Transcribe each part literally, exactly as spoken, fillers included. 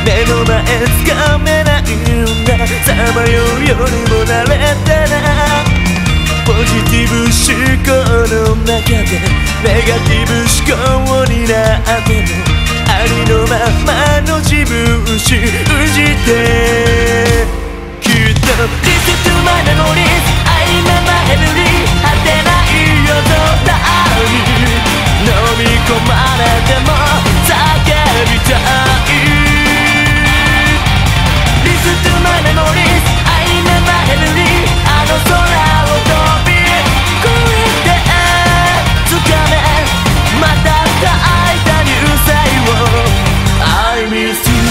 目の前つかめないんだ。さまようよりも慣れたらポジティブ思考の中でネガティブ思考になってもありのままの自分信じてきっと Listen to my memories I remember every 果てない夜空に飲み込まれても叫びたい Listen to my memories I remember every あの空を飛び越えて掴めまたた会いたニューサイを I miss you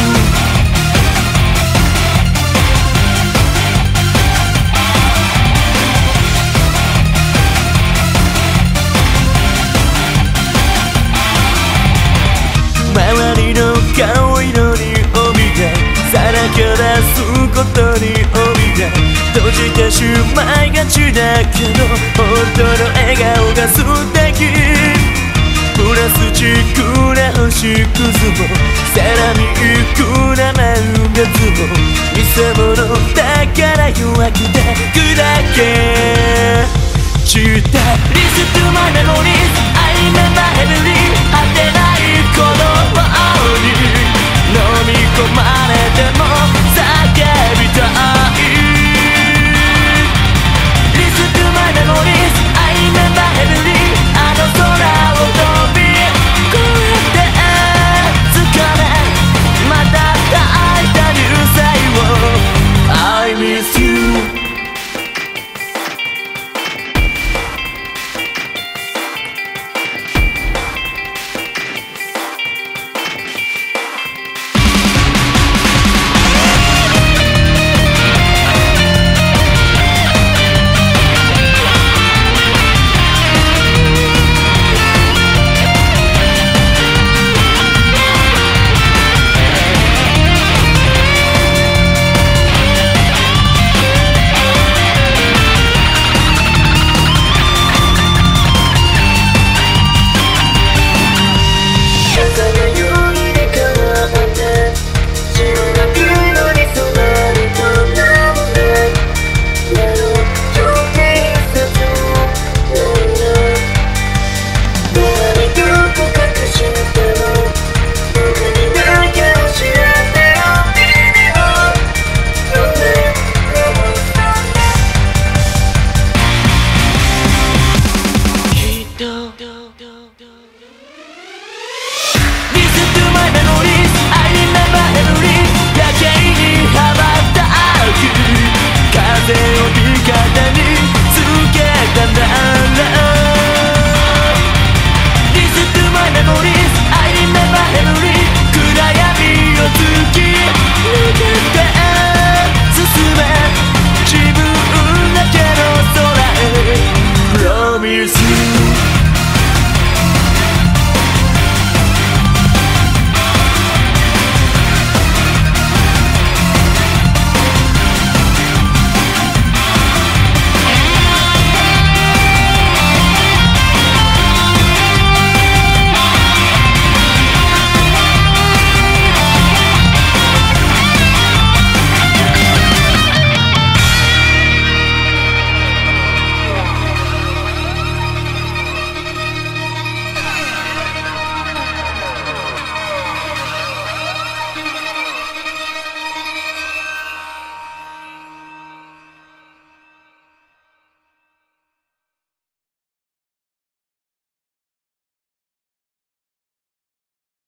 周りの顔色に帯がさらけ出すことに帯が閉じてしまいがちだけど本当の笑顔が素敵プラスチックな星屑もセラミックな満月も偽物だから弱くて砕け散った Listen to my memories I remember every